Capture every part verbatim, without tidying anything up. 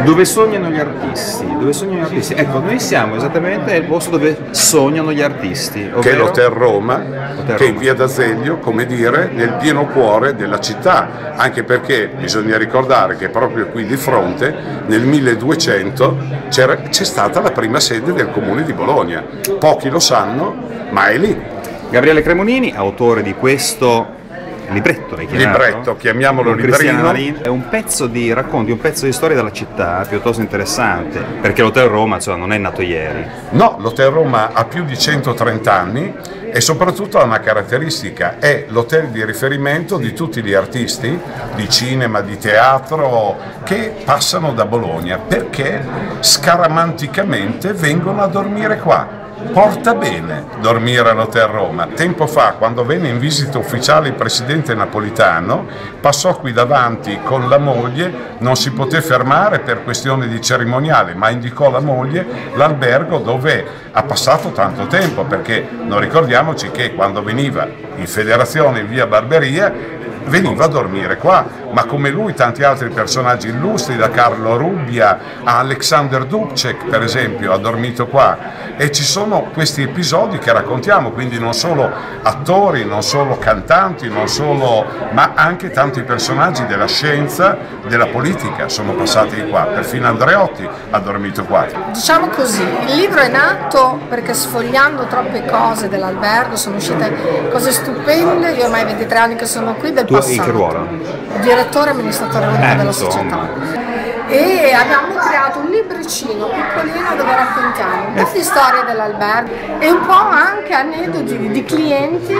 Dove sognano gli artisti? Dove sognano gli artisti? Ecco, noi siamo esattamente nel posto dove sognano gli artisti, ovvero... che è l'Hotel Roma, Hotel che è in Roma. via d'Azeglio, come dire, nel pieno cuore della città, anche perché bisogna ricordare che proprio qui di fronte, nel milleduecento, c'è stata la prima sede del Comune di Bologna. Pochi lo sanno, ma è lì. Gabriele Cremonini, autore di questo libretto, l'hai chiamato? Libretto, chiamiamolo Cristiana librino. Marini. È un pezzo di racconti, un pezzo di storia della città piuttosto interessante, perché l'Hotel Roma, insomma, non è nato ieri. No, l'Hotel Roma ha più di centotrenta anni e soprattutto ha una caratteristica: è l'hotel di riferimento di tutti gli artisti di cinema, di teatro che passano da Bologna, perché scaramanticamente vengono a dormire qua. Porta bene dormire all'Hotel Roma. Tempo fa, quando venne in visita ufficiale il presidente Napolitano, passò qui davanti con la moglie, non si poté fermare per questione di cerimoniale, ma indicò la moglie l'albergo dove ha passato tanto tempo, perché non ricordiamoci che quando veniva in Federazione in via Barberia veniva a dormire qua, ma come lui tanti altri personaggi illustri, da Carlo Rubbia a Alexander Dubček per esempio, ha dormito qua. E ci sono questi episodi che raccontiamo, quindi non solo attori, non solo cantanti, non solo, ma anche tanti personaggi della scienza, della politica sono passati di qua, perfino Andreotti ha dormito qua. Diciamo così, il libro è nato perché sfogliando troppe cose dell'albergo sono uscite cose stupende. Io ormai ventitré anni che sono qui, del Tu passato. in che ruolo? Direttore e amministratore unico Eh, della insomma. società. E abbiamo creato un libricino piccolino dove raccontiamo un po' di storia dell'albergo e un po' anche aneddoti di, di clienti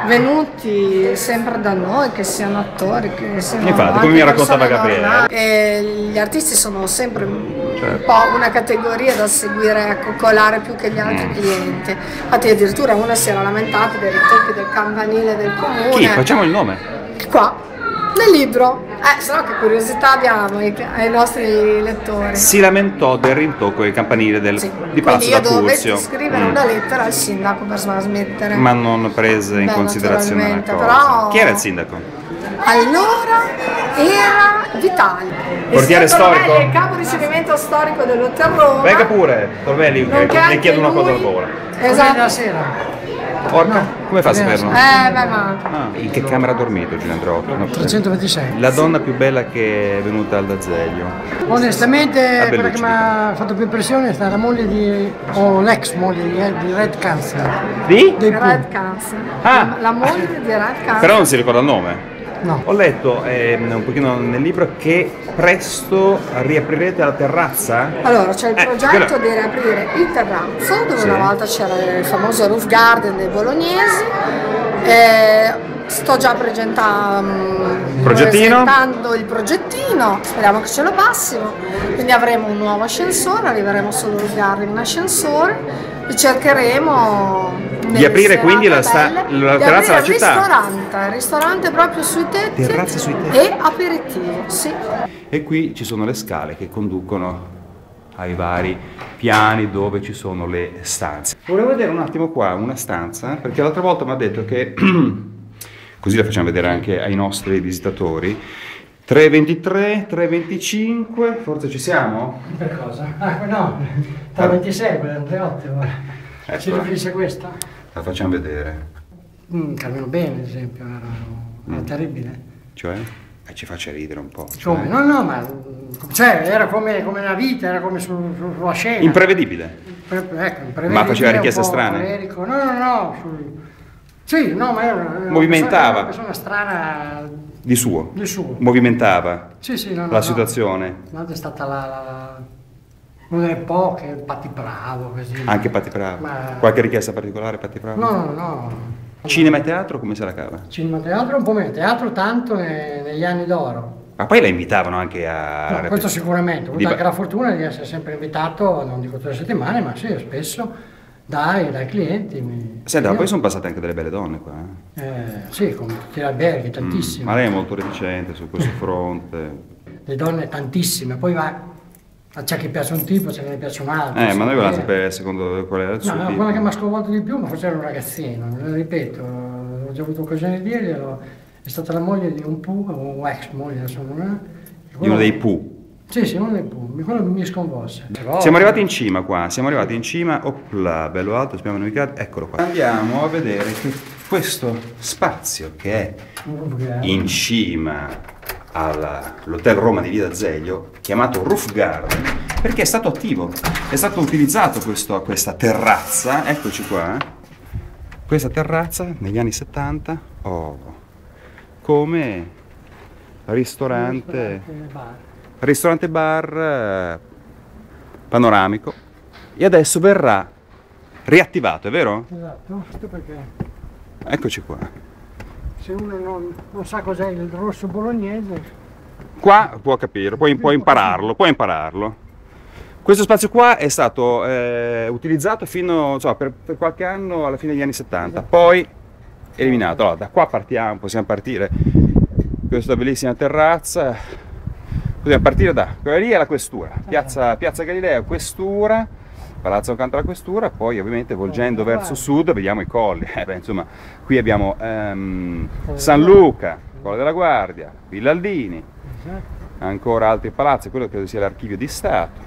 venuti sempre da noi, che siano attori, che siano Infatti, anche come mi raccontava persone Gabriele. normali. E gli artisti sono sempre un Certo. po' una categoria da seguire, a coccolare più che gli altri Mm. clienti. Infatti addirittura una si era lamentata dei ritocchi del campanile del comune. Chi? Facciamo il nome. Qua, nel libro. Eh, se no che curiosità abbiamo ai, ai nostri lettori. Si lamentò del rintocco del campanile del, Sì. di Palazzo Quindi io d'Acuzio. dovetti scrivere Mm. una lettera al sindaco per smettere. Ma non prese in Beh, considerazione la cosa. naturalmente, però- Chi era il sindaco? Allora era Vitali. Portiere Il signor Torvelli storico? è il capo ricevimento storico dell'Hotel Roma. Venga pure, Torvelli, Nonché che anche le chiedo una cosa lui- dopo ora. Esatto. Porca, come fa a saperlo? Eh, beh, ma Ah, in che camera ha dormito Giulio Andreotti? No, trecentoventisei. La donna più bella che è venuta al D'Azeglio. Onestamente Ah, quella che Bellucci, mi ha fatto più impressione è stata la moglie di, o l'ex moglie di, di Red Cancer. Di? Dei Pooh. Red Cancer. Ah. La, la moglie di Red Cancer. Però non si ricorda il nome. No. Ho letto ehm, un pochino nel libro che presto riaprirete la terrazza. Allora, c'è il Eh, progetto quello- di riaprire il terrazzo, dove Sì. una volta c'era il famoso roof garden dei bolognesi. Eh, sto già presentando, Progettino? presentando il progettino, speriamo che ce lo passino. Quindi avremo un nuovo ascensore, arriveremo sul roof garden in ascensore e cercheremo Di aprire quindi la sta- la di terrazza alla aprire il città. ristorante, il ristorante proprio sui tetti. Terrazza sui tetti. E aperitivo, sì. E qui ci sono le scale che conducono ai vari piani dove ci sono le stanze. Volevo vedere un attimo qua una stanza, perché l'altra volta mi ha detto che, così la facciamo vedere anche ai nostri visitatori, tre ventitré, tre venticinque, forse ci siamo? Per cosa? Ah, no, tra ventisei, quella Andreotti. Ecco. Si riferisce a questa? La facciamo vedere. Mm, Carmelo Bene, ad esempio, era, era Mm. terribile. Cioè? Eh, ci faccia ridere un po'. Come? cioè. No, no, ma cioè, era come, come una vita, era come su, su- sulla scena. Imprevedibile. Pre- ecco, imprevedibile, Ma faceva richieste un po' strane? colerico. No, no, no. sul- Sì, no, ma era una, era una Movimentava. persona, una persona strana Di suo. di suo. Movimentava Sì, sì, no, no, la no. situazione. L'altra è stata la, la- una delle poche, Patti Bravo, così. Anche Patti Bravo. Ma- Qualche richiesta particolare, Patti Bravo? No, no, no. Cinema e teatro come se la cava? Cinema teatro un po' meno, teatro tanto ne- negli anni d'oro. Ma poi la invitavano anche a... No, questo sicuramente, ho Di avuto ba- anche la fortuna di essere sempre invitato, non dico tutte le settimane, ma sì, spesso dai, dai clienti. Mi... Senta, ma io- poi sono passate anche delle belle donne qua. eh. Eh, sì, come tutti gli alberghi, Mm, tantissime. ma lei è molto reticente su questo fronte. Le donne tantissime, poi va, c'è chi piace un tipo, c'è chi ne piace un altro. Eh, ma noi volevamo Eh, sapere secondo qual era il suo No, no, tipo. quella che mi ha sconvolto di più, ma forse era un ragazzino, lo ripeto, ho già avuto occasione di dirglielo, è stata la moglie di un Pooh, o ex moglie, adesso non è. Di uno dei Pooh. Sì, sì, uno dei punti, quello mi sconvolse. Però... Siamo arrivati in cima qua, siamo arrivati in cima, opla, bello alto, abbiamo navigato, eccolo qua. Andiamo a vedere che questo spazio che è in cima all'Hotel Roma di Via d'Azeglio, chiamato Roof Garden, perché è stato attivo, è stato utilizzato questo, questa terrazza, eccoci qua, eh? Questa terrazza negli anni settanta oh, come ristorante, ristorante bar eh, panoramico, e adesso verrà riattivato, è vero? Esatto, perché eccoci qua. se uno non, non sa cos'è il rosso bolognese, qua può capire, può, può impararlo, può impararlo. Questo spazio qua è stato eh, utilizzato fino insomma, per, per qualche anno alla fine degli anni settanta, poi eliminato. Allora, da qua partiamo, possiamo partire questa bellissima terrazza, possiamo partire da quella lì è la questura, piazza, piazza Galileo, questura, palazzo accanto alla questura, poi ovviamente volgendo verso sud vediamo i colli. Eh, beh, insomma, qui abbiamo ehm, San Luca, Colle della Guardia, Villa Aldini, ancora altri palazzi, quello credo sia l'archivio di Stato.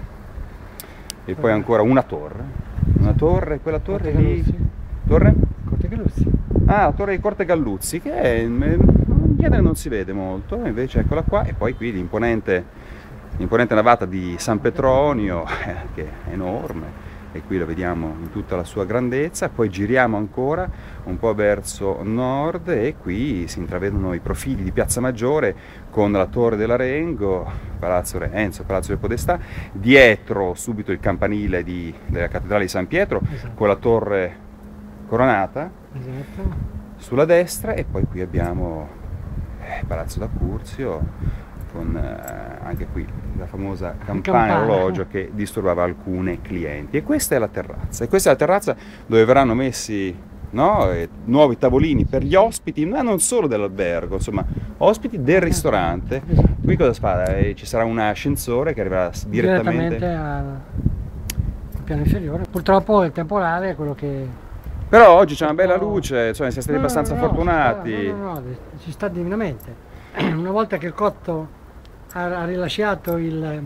E poi ancora una torre, una torre, quella torre lì, torre? Corte Galluzzi. Ah, la torre di Corte Galluzzi, che è, in genere non si vede molto, invece eccola qua, e poi qui l'imponente, l'imponente navata di San Petronio, eh, che è enorme, e qui lo vediamo in tutta la sua grandezza. Poi giriamo ancora un po' verso nord e qui si intravedono i profili di Piazza Maggiore con la Torre dell'Arengo, Palazzo Renzo, Palazzo del Podestà, dietro subito il campanile di, della Cattedrale di San Pietro, esatto, con la torre coronata, esatto, sulla destra, e poi qui abbiamo eh, Palazzo da Curzio, con eh, anche qui la famosa campana orologio che disturbava alcune clienti. E questa è la terrazza, e questa è la terrazza dove verranno messi, no, eh, nuovi tavolini per gli ospiti, ma non solo dell'albergo, insomma, ospiti del ristorante. Qui cosa si fa? Eh, ci sarà un ascensore che arriverà direttamente, direttamente al piano inferiore. Purtroppo il temporale è quello che... Però oggi c'è una bella luce, insomma, siamo stati no, abbastanza no, fortunati. No, no, no, ci sta divinamente. Una volta che il cotto ha rilasciato il,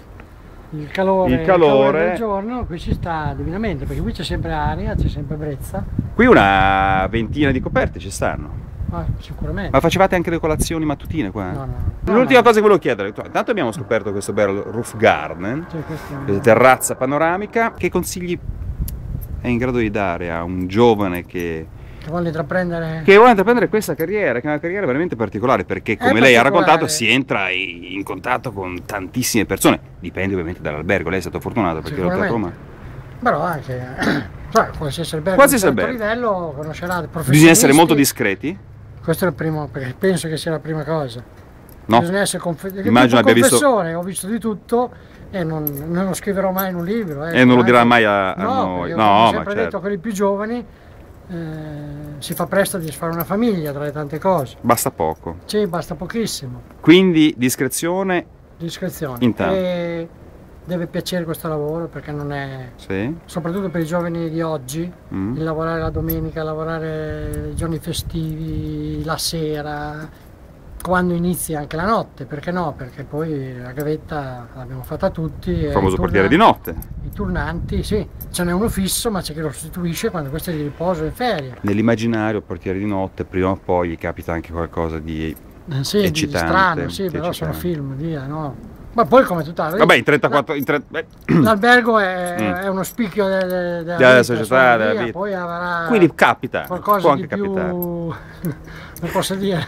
il, calore, il, calore. il calore del giorno, qui ci sta divinamente, perché qui c'è sempre aria, c'è sempre brezza. Qui una ventina di coperte ci stanno. Ah, sicuramente. Ma facevate anche le colazioni mattutine qua? No, no. L'ultima no, cosa che volevo chiedere, intanto abbiamo scoperto questo bello roof garden, cioè, questa terrazza panoramica, che consigli è in grado di dare a un giovane che... Che vuole intraprendere... che vuole intraprendere questa carriera, che è una carriera veramente particolare, perché come lei ha raccontato si entra in contatto con tantissime persone, dipende ovviamente dall'albergo, lei è stato fortunato perché l'Hotel Roma. Però anche, cioè, qualsiasi albergo qualsiasi di certo albergo livello conoscerà professionisti. Bisogna essere molto discreti? Questo è il primo, perché penso che sia la prima cosa. No. Bisogna essere confessore, immagino abbia visto... ho visto di tutto e non, non lo scriverò mai in un libro. Eh, e non lo dirà mai a, a no, noi. Io no, ho ma sempre certo. detto a quelli più giovani, eh, si fa presto a disfare una famiglia tra le tante cose. Basta poco. Sì, basta pochissimo. Quindi discrezione. Discrezione. Intanto. E deve piacere questo lavoro, perché non è, sì, soprattutto per i giovani di oggi, mm. il lavorare la domenica, lavorare i giorni festivi, la sera, quando inizia anche la notte, perché no? Perché poi la gavetta l'abbiamo fatta tutti. Il famoso portiere di notte. I turnanti, sì, ce n'è uno fisso, ma c'è chi lo sostituisce quando questo è di riposo e in ferie. Nell'immaginario il portiere di notte prima o poi gli capita anche qualcosa di eh, sì, eccitante. Di strano, sì, di però eccitante. sono film, via, no? Ma poi come tutta la Vabbè, in trentaquattro... l'albergo è, mm. è uno spicchio de, de, della, della vita, società, della via, vita. Poi avrà quindi capita, qualcosa può di anche più... capitare. non posso dire.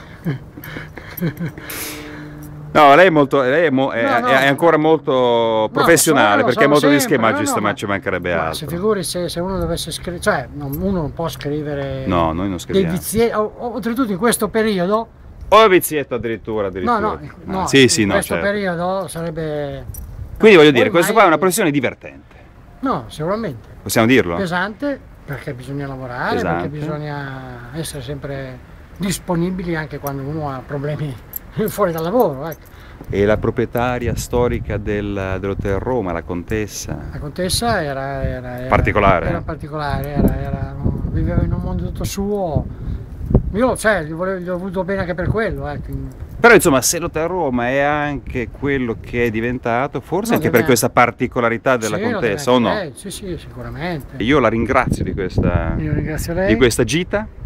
No, lei è, molto, lei è, mo, è, no, no, è ancora molto professionale, no, perché è molto di sempre, schema, no, giusto, no, ma ma ci mancherebbe ma altro. Se figuri se, se uno dovesse scrivere, cioè non, uno non può scrivere no, noi non scriviamo. dei vizietti, oltretutto in questo periodo. O vizietto addirittura, addirittura. No, no, no, ah, sì, sì, in no, questo certo. periodo sarebbe... Quindi voglio dire, ormai... questo qua è una professione divertente. No, sicuramente. Possiamo dirlo? Pesante, perché bisogna lavorare, Pesante. perché bisogna essere sempre disponibili anche quando uno ha problemi fuori dal lavoro, ecco. E la proprietaria storica del, dell'Hotel Roma, la contessa? La contessa era, era, era particolare? Era particolare, era, era, viveva in un mondo tutto suo. Io cioè, gli, volevo, gli ho voluto bene anche per quello, ecco. Però insomma, se l'Hotel Roma è anche quello che è diventato, forse No, anche deve- per questa particolarità della Sì, lo contessa, deve o no? anche lei. Sì, sì, sicuramente. Io la ringrazio di questa, Io ringrazio lei. di questa gita.